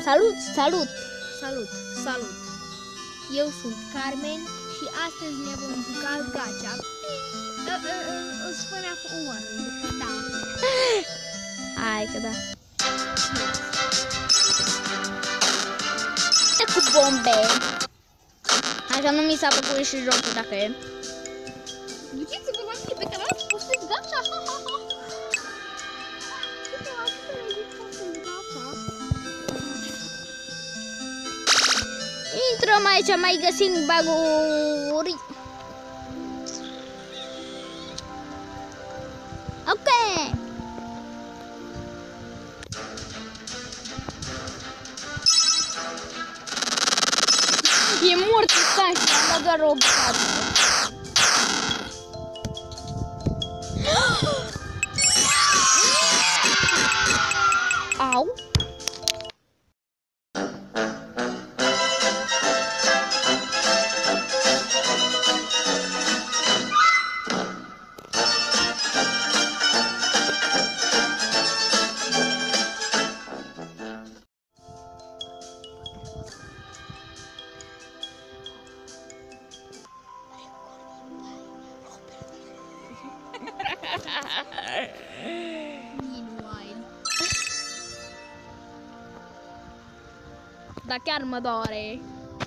Salut! Eu sunt Carmen și astăzi ne vom juca gacha. Îți spunea umărul, da. Hai că da. E cu bombe. Așa nu mi s-a făcut și jocul dacă e. Duceți-vă la mine pe canal și postați gacha. Intrăm aici, mai găsim baguri. Ok. E mort stan și am dat doar o bucată. Au. Da chiar mă doare.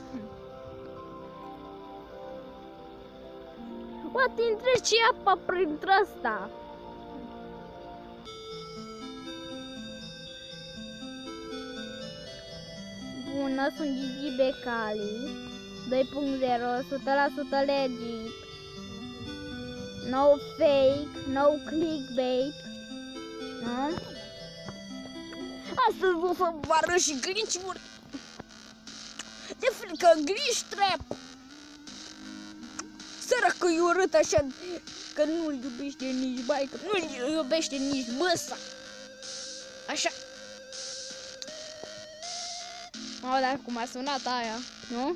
Poate trece apa printre asta. Bună, sunt Gigi Becali 2.0, 100% legit. No fake, no clickbait. Nu? Astăzi o să vă arăt și glitch-uri. De frică, glitch trap. Săracă e urât așa că nu-l iubește nici baică, nu-l iubește nici măsa. Așa. Mă, dar cum a sunat aia, nu?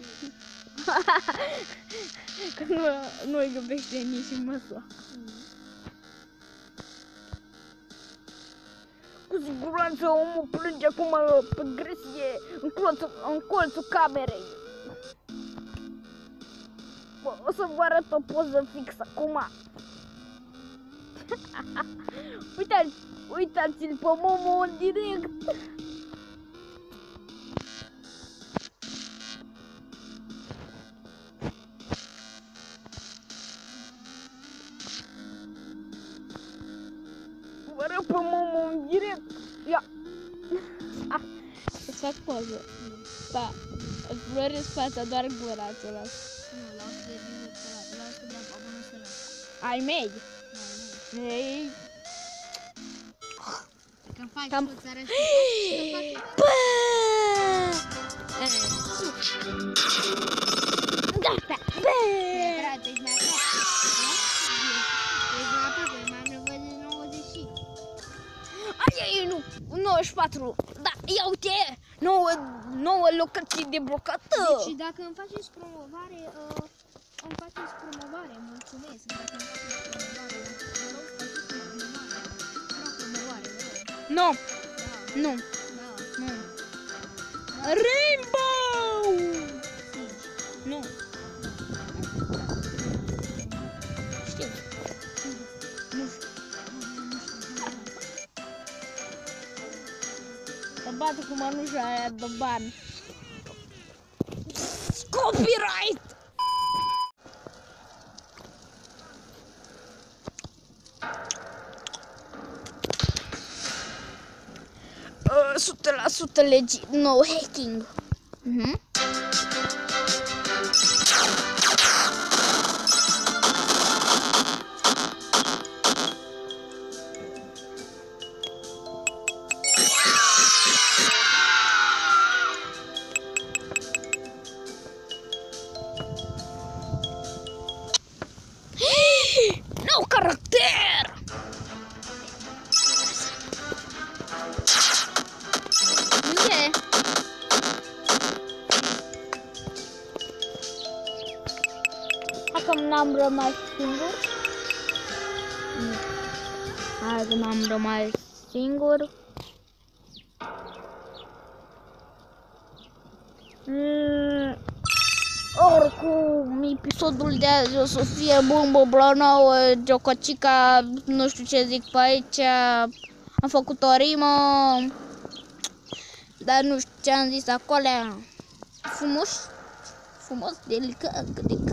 Că nu-l iubește nici măsa. Cu siguranță omul plânge acum pe gresie în colțul camerei. Bă, o să vă arăt o poză fix acum. Uitați-l pe Momo în direct. Vă arăt pe Momo în direct. Ia. Îți fac poză. Da. Îți floresc fața, doar gura ți-o las. Ai mei. Ei. Că faci Cam... tu țară și Bă! Gata! Bă! ești mai aproape. Ești mai aproape, mai nevoie de 90. Aia e 94. Da, ia uite! 9 locații deblocate. Deci dacă îmi faceți promovare, mulțumesc. Dacă îmi faceți promovare, Nu. Da. Nu. Da. Nu. Rainbow! Nu. Știu. Nu știu. Să bate cu mănușa aia de bani. Copyright! Uh, 100% legit, no hacking. Nou caracter! Unde? Hai că n-am rămas singur. Hai că n-am rămas singur. Oricum, episodul de azi o să fie bombă blanouă, Giococica, nu știu ce zic pe aici, am făcut o rimă, dar nu știu ce am zis acolo, frumos, delicat,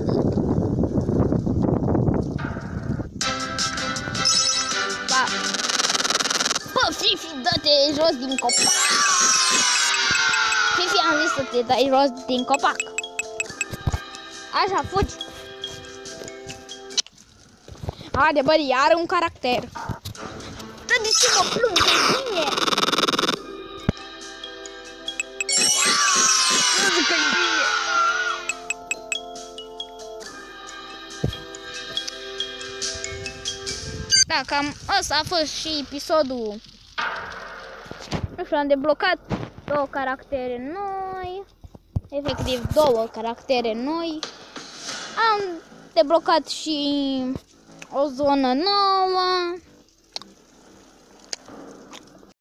Da. Bă, Fifi, dă-te jos din copac! Fifi, am zis să te dai jos din copac. Așa, fugi. Haide, bă, iar un caracter. Dă de ce mă plâng, că bine. Nu zic că-i bine. Da, cam ăsta a fost și episodul. Nu știu, am deblocat 2 caractere noi. Efectiv 2 caractere noi. Am deblocat și o zonă nouă.